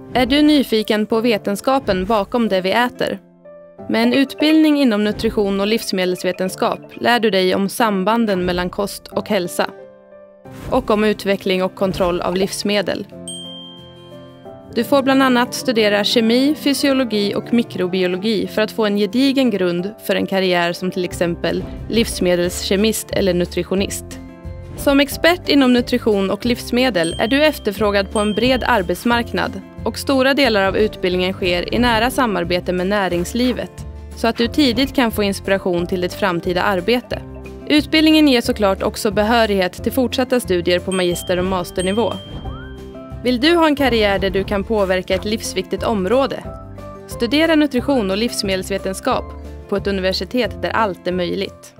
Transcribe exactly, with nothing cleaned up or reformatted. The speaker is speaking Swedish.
Är du nyfiken på vetenskapen bakom det vi äter? Med en utbildning inom nutrition och livsmedelsvetenskap lär du dig om sambanden mellan kost och hälsa. Och om utveckling och kontroll av livsmedel. Du får bland annat studera kemi, fysiologi och mikrobiologi för att få en gedigen grund för en karriär som till exempel livsmedelskemist eller nutritionist. Som expert inom nutrition och livsmedel är du efterfrågad på en bred arbetsmarknad och stora delar av utbildningen sker i nära samarbete med näringslivet så att du tidigt kan få inspiration till ditt framtida arbete. Utbildningen ger såklart också behörighet till fortsatta studier på magister- och masternivå. Vill du ha en karriär där du kan påverka ett livsviktigt område? Studera nutrition och livsmedelsvetenskap på ett universitet där allt är möjligt.